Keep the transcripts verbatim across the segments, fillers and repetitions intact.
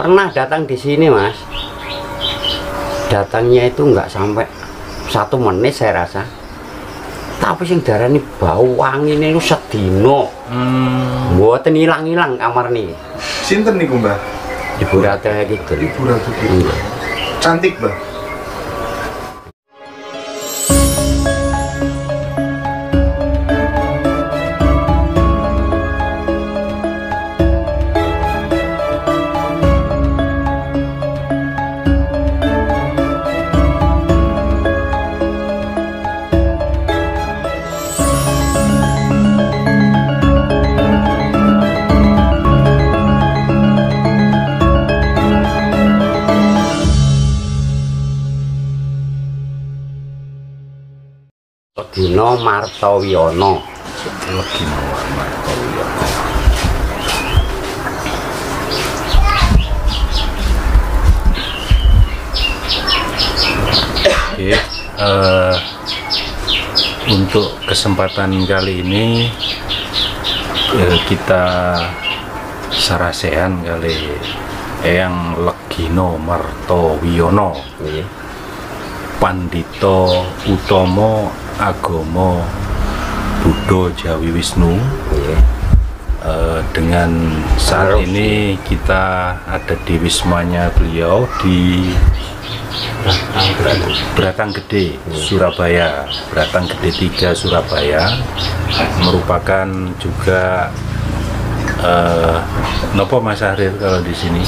pernah datang di sini Mas, datangnya itu nggak sampai satu menit saya rasa, tapi sing darani bau wangi ini sedino hmm. Mboten ilang-ilang kamar nih. Sinten niku Mbah? Ibu Ratu gitu. Ibu Ratu gitu. Hmm. Cantik Mbah. Legino Martowiono. Legino Martowiono. Oke, uh, untuk kesempatan kali ini uh, kita sarasehan kali Eyang Legino Martowiono, yeah. Pandito Utomo Agomo Buddha Jawi Wisnu. Yeah. Uh, dengan saat Harus. ini kita ada di wismanya beliau di Beratang Gede, Surabaya. Beratang Gede tiga Surabaya merupakan juga uh, nopo Mas Ahrir kalau di sini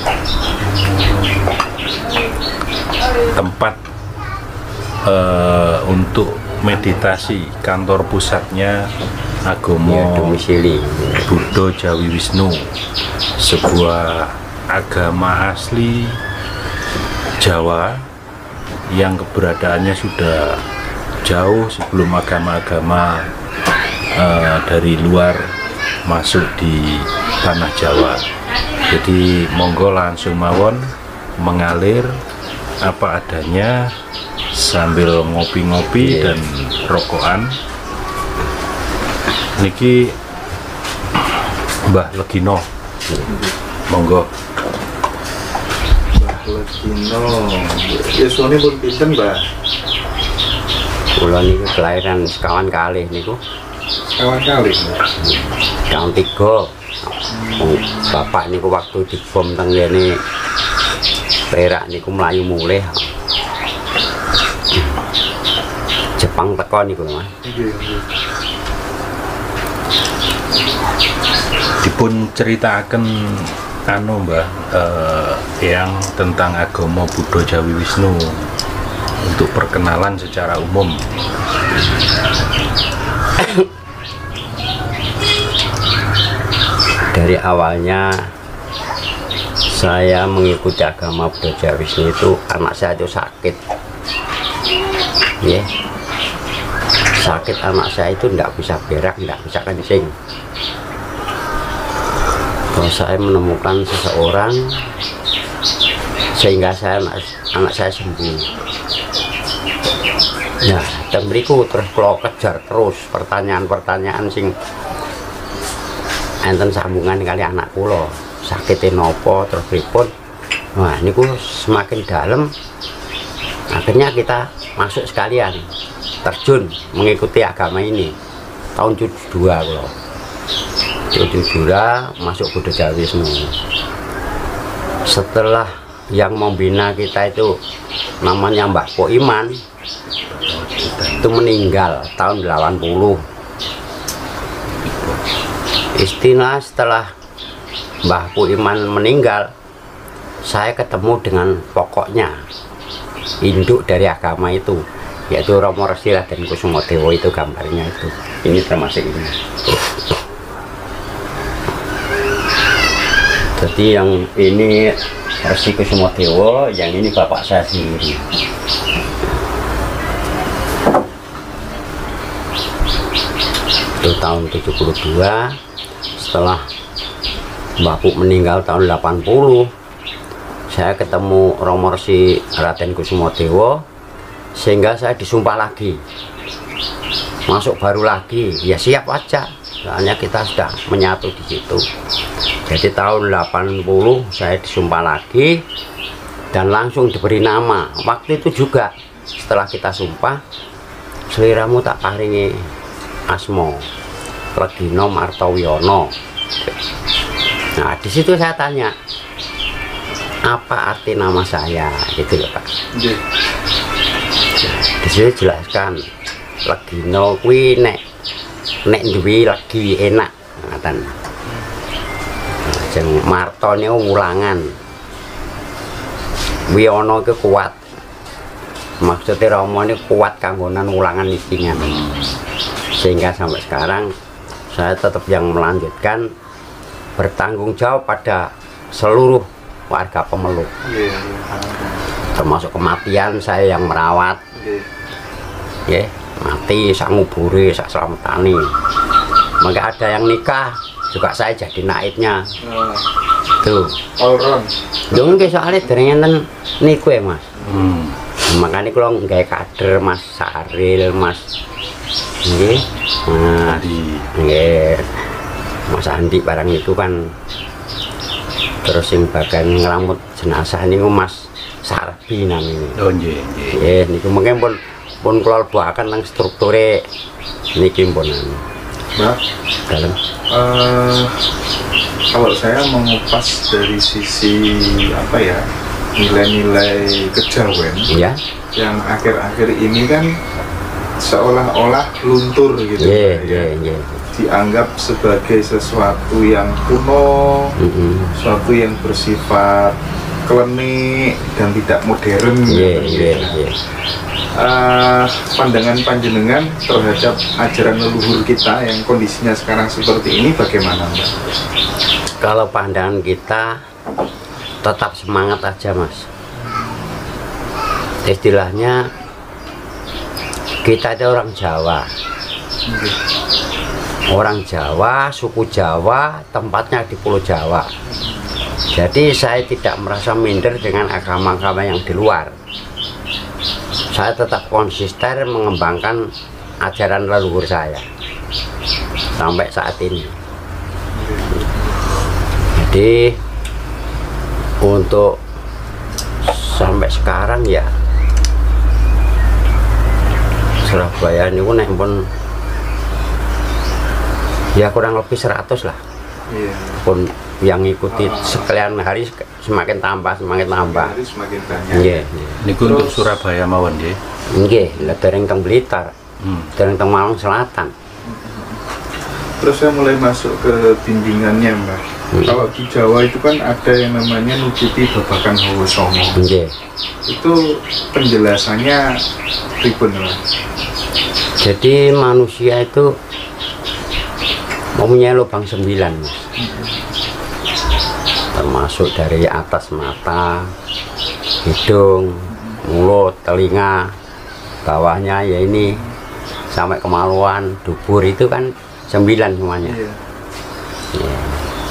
tempat uh, untuk meditasi, kantor pusatnya Agomo ya, domisili Buddha Jawi Wisnu, sebuah agama asli Jawa yang keberadaannya sudah jauh sebelum agama-agama uh, dari luar masuk di tanah Jawa. Jadi monggo langsung mawon mengalir apa adanya sambil ngopi-ngopi yeah. dan rokokan. Niki Mbah Legino, monggo. Mbah Legino, yuswane pun pinten Mbah? Kula niku kelahiran sekawan kalih niku. Sekawan kalih. Tahun tiga. Hmm. Bapak niku waktu dibom teng ngene Perak niku mlayu mulih. Jepang teko niku Mas. Nggih, nggih. Dipun ceritakan anu Mbah eh, yang tentang agama Buddha Jawi Wisnu untuk perkenalan secara umum. Dari awalnya saya mengikuti agama Buddha Jawi Wisnu itu anak saya itu sakit, ya yeah. sakit anak saya itu tidak bisa berak, tidak bisa kencing. Kalau saya menemukan seseorang sehingga saya anak, anak saya sembuh. Nah, dan berikut terus kalau kejar terus pertanyaan-pertanyaan sing enten sambungan kali anak kula sakitnya nopo terus pripun. Nah, ini ku semakin dalam. Akhirnya kita masuk sekalian terjun mengikuti agama ini tahun tujuh puluh dua kula. tujuh puluh dua masuk Buddha Jawi Wisnu. Setelah yang membina kita itu namanya Mbah Poiman itu meninggal tahun delapan puluh. Istilah setelah Mbah Poiman meninggal, saya ketemu dengan pokoknya induk dari agama itu, yaitu Romo Resi Raden Kusumadewa. Itu gambarnya itu. Ini termasuk ini. Jadi yang ini Resi Kusumadewa, yang ini bapak saya sendiri. Itu tahun tujuh puluh dua. Setelah Mbah Pu meninggal tahun delapan puluh, saya ketemu Romo Resi Raden Kusumadewa, sehingga saya disumpah lagi, masuk baru lagi. Ya siap aja, soalnya kita sudah menyatu di situ. Jadi tahun delapan puluh saya disumpah lagi dan langsung diberi nama. Waktu itu juga setelah kita sumpah, seliramu tak paringi asmo Legino Martowiono. Nah di situ saya tanya, apa arti nama saya, gitu loh Pak. Nggih. Di sini jelaskan Legino kuwi nek nek duwe lagi enak ngaten. Jeng Marto niku wulangan. Wiono ke kuat. Maksudnya Romo ini kuat kanggonan ulangan isingan. Sehingga sampai sekarang saya tetap yang melanjutkan bertanggung jawab pada seluruh warga Pemeluk. Nggih. Termasuk kematian saya yang merawat. Nggih. Ya, mati sak ngubure sak selamatane. Maka ada yang nikah juga saya jadi naibnya. Nah, Tuh. all round. Dong nggih soalnya dereng enten niku ya, Mas. Hmm. Makanya kalau nggak kader Mas Saril, Mas nggih. Nah, Andi. nggih. Mas Andi barang itu kan terus yang bagian ngelamut jenazah niku Mas Sarbi namanya. Oh nggih, nggih. Nggih, niku mungkin pun pun kula lebakan nang strukture niki pun Mbak, dalam. eh, kalau saya mengupas dari sisi apa ya, nilai-nilai kejawen Ya. yang akhir-akhir ini kan seolah-olah luntur gitu, Nggih, Mbak, ya. nggih, nggih. Dianggap sebagai sesuatu yang kuno, Heeh. sesuatu yang bersifat klenik dan tidak modern. Nggih, gitu. nggih, nggih. Eh, pandangan panjenengan terhadap ajaran leluhur kita yang kondisinya sekarang seperti ini bagaimana, Mbak? Kalau pandangan kita tetap semangat aja, Mas. Istilahnya kita itu orang Jawa. Orang Jawa, suku Jawa, tempatnya di Pulau Jawa. Jadi saya tidak merasa minder dengan agama-agama yang di luar. Saya tetap konsisten mengembangkan ajaran leluhur saya sampai saat ini. Jadi untuk sampai sekarang ya Surabaya ini pun nek pun ya kurang lebih seratus lah. Iya. Pun yang ikuti sekalian hari semakin tambah semakin tambah. Jadi semakin banyak. Nggih, Niku untuk Surabaya mawon nggih. nggih, lah dereng teng Blitar, Hmm. dereng teng Malang Selatan. Terus saya mulai masuk ke bimbingannya, Mbak. Hmm. Kalau di Jawa itu kan ada yang namanya nututi babakan Hawa Songo. Nggih. Itu penjelasannya pripun, Mbak? Jadi manusia itu mempunyai lubang sembilan, Mas. Termasuk dari atas mata, hidung, mulut, telinga, bawahnya ya ini sampai kemaluan, dubur itu kan sembilan semuanya. Iya. Ya.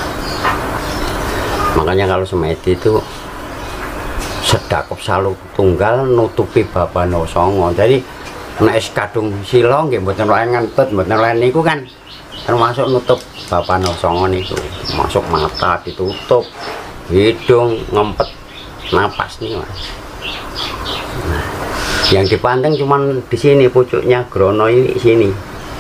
Makanya kalau semedi itu sedakop salu tunggal nutupi babano songo. Jadi nek kadung sila nggih mboten lain ngentut, mboten lain niku kan termasuk nutup babano songo niku. Masuk mata ditutup, hidung ngempet, napas nih, Mas. Nah, yang dipandang cuman di sini pucuknya grono ini sini.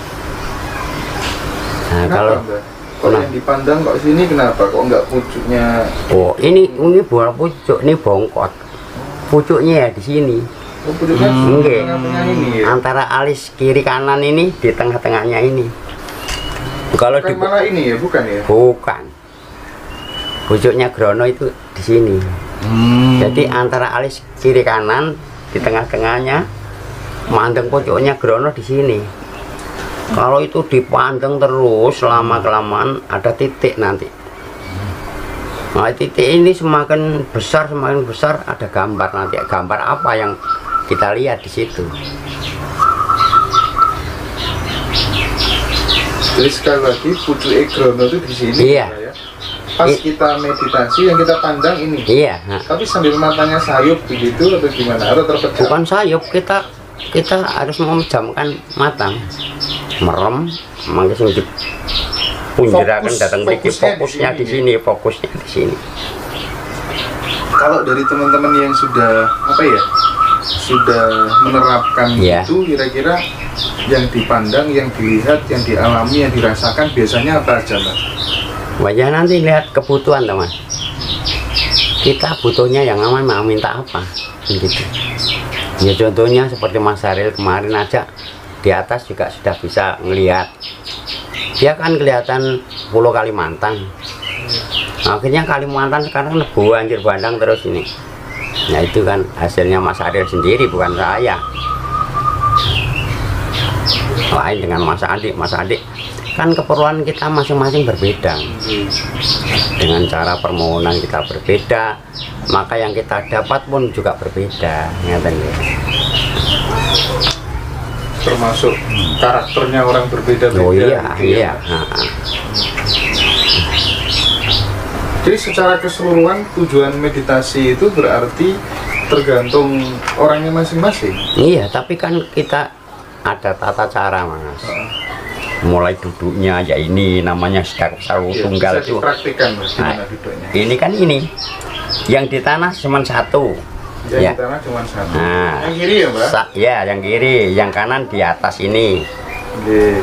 Nah, Kenapa, kalau Mbak? Kalau Nah. yang dipandang kok sini kenapa? Kok nggak pucuknya? oh ini ini bukan pucuk, ini bongkot. Pucuknya ya di sini. Oh, pucuknya Hmm. di tengah-tengah ini ya? Antara alis kiri kanan ini di tengah-tengahnya ini. Kalau Bukan di malah ini ya, bukan ya? bukan. Pucuknya grono itu di sini. Hmm. Jadi antara alis kiri kanan di tengah-tengahnya mandeng pucuknya grono di sini. Kalau itu dipandang terus lama kelamaan ada titik nanti. Nah, titik ini semakin besar semakin besar ada gambar nanti. Gambar apa yang kita lihat di situ? Jadi sekali lagi pucuk Egrono itu di sini. Iya. Mbak, ya? Pas I- kita meditasi yang kita pandang ini. Iya. Nah, Tapi sambil matanya sayup begitu atau gimana? Atau terpejam? bukan sayup, kita kita harus memejamkan mata, merem, mangke sing di punjeraken datang mriki, fokusnya fokusnya di sini, fokusnya di sini. Kalau dari teman-teman yang sudah apa ya, sudah menerapkan Ya. itu, kira-kira yang dipandang, yang dilihat, yang dialami, yang dirasakan biasanya apa aja, Mbak? Wajah nanti lihat kebutuhan teman. Kita butuhnya yang aman, mau minta apa gitu. Ya contohnya seperti Mas Haril kemarin aja di atas juga sudah bisa ngelihat. Dia kan kelihatan Pulau Kalimantan. Akhirnya Kalimantan sekarang lebu banjir bandang terus ini. Nah itu kan hasilnya Mas Haril sendiri, bukan saya. Lain dengan Mas Adik, Mas Adik kan keperluan kita masing-masing berbeda. Dengan cara permohonan kita berbeda, maka yang kita dapat pun juga berbeda. Ngeten ya. Termasuk karakternya orang berbeda-beda. Oh iya, gitu iya. ya. Jadi secara keseluruhan tujuan meditasi itu berarti tergantung orangnya masing-masing. Iya, tapi kan kita ada tata cara, Mas. Mulai duduknya ya ini namanya sedekap sarwu Ya, tunggal bisa itu. dipraktikkan, Mas, gimana Nah, duduknya. ini kan ini yang di tanah cuma satu. Yang Ya. di tanah cuma satu. Nah, Yang kiri ya, Mbak? Sa- ya, yang kiri, yang kanan di atas ini. Oke.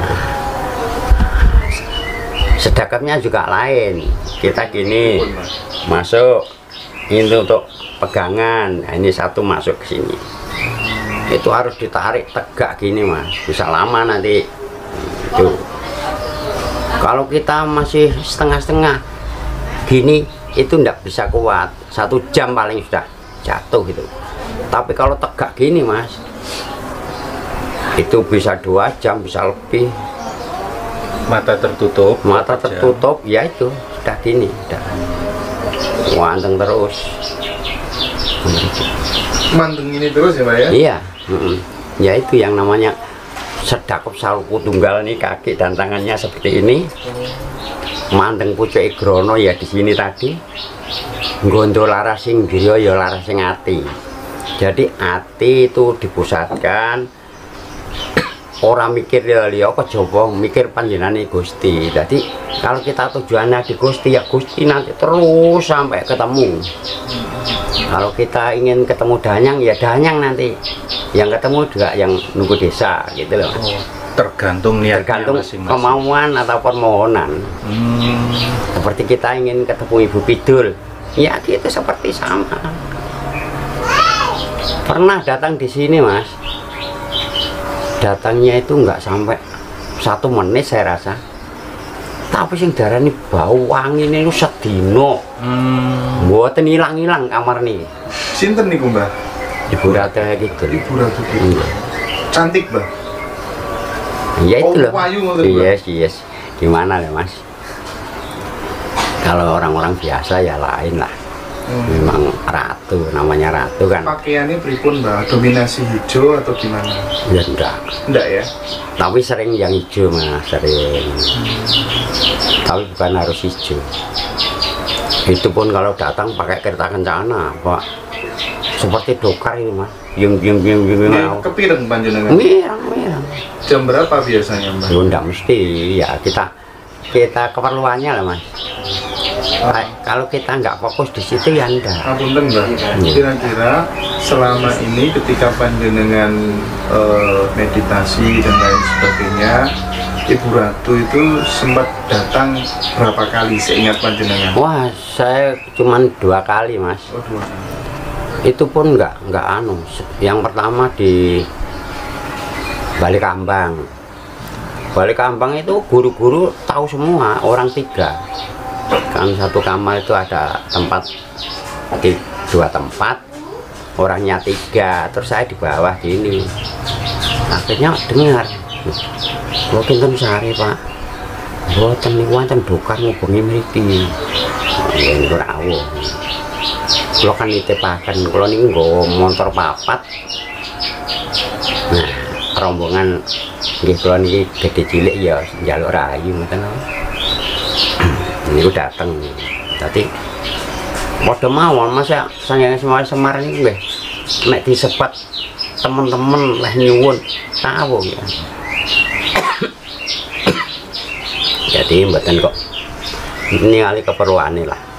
Sedekapnya juga lain. Kita gini Pun, Mas. masuk ini untuk pegangan. Nah, ini satu masuk ke sini. Itu harus ditarik tegak gini, Mas. Bisa lama nanti. Itu. Kalau kita masih setengah-setengah gini, itu ndak bisa kuat. Satu jam paling sudah jatuh gitu. Tapi kalau tegak gini, Mas, itu bisa dua jam, bisa lebih. Mata tertutup, Mata berapa jam? tertutup, ya itu sudah gini, sudah wanteng terus. Manteng ini terus ya, Mbak ya? Iya, mm-mm. Ya itu yang namanya sedekap sarwu tunggal nih, kaki dan tangannya seperti ini. Mandeng pucuk igrono ya di sini tadi. Nggondo laras sing griya ya laras sing ati. Jadi ati itu dipusatkan. Orang mikir liya kejaba mikir panjenengane Gusti. Jadi kalau kita tujuannya di Gusti, ya Gusti nanti terus sampai ketemu. Kalau kita ingin ketemu Danyang, ya Danyang nanti. Yang ketemu juga yang nunggu desa gitu loh. Oh, tergantung niatnya Tergantung masing-masing. kemauan atau permohonan. Hmm, Seperti kita ingin ketemu Ibu Pidul, ya gitu seperti sama. Pernah datang di sini, Mas. Datangnya itu nggak sampai satu menit saya rasa. Tapi sing darani bau wangi ini sedino. hmm, Mboten ilang-ilang kamar nih. Sinten niku, Mbak? Ibu Rata gitu. Ibu Ratu gitu. Iya. Cantik, Mbak. Ya itu Oh, loh. payu ngoten, Mbak. Yes, yes. Gimana ya, Mas? Kalau orang-orang biasa ya lain lah. Hmm. Memang ratu, namanya ratu kan. Pakaiannya pripun, Mbak? Dominasi hijau atau gimana? Ya enggak. Enggak ya? Tapi sering yang hijau, Mas, sering. Tapi bukan harus hijau. Itu pun kalau datang pakai kereta kencana, Pak. Seperti dokar ini, Mas. Yung yung yung yung Ini yung. kepireng panjenengan. Mirang, mirang. Jam berapa biasanya, Mbak? Ya enggak mesti, ya kita kita keperluannya lah, Mas. Kayak kalau kita nggak fokus di situ ya enggak. Apunten, Mbak. Kira-kira selama ini ketika panjenengan eh, meditasi dan lain sebagainya, Ibu Ratu itu sempat datang berapa kali seingat panjenengan? Wah, saya cuman dua kali, Mas. Oh, dua kali. Itu pun nggak nggak anu. Yang pertama di Balikambang. Balikambang itu guru-guru tahu semua, orang tiga. Kan satu kamar itu ada tempat di dua tempat, orangnya tiga. Terus saya di bawah gini. Akhirnya dengar, "Kok kinten sehari, Pak? Mboten niku wonten dokar ngubungi mriki." Ya niku rawuh. Kula kan nitipaken, kula niku nggawa montor papat. Nah, rombongan nggih kula niki gede cilik ya njaluk rayu ngoten lho. Niku dateng. Dadi padha mawon Mas ya, sanjang Semar Semar niku nggih nek disebat temen-temen leh nyuwun tahu ya. Jadi mboten kok ningali keperluane lah.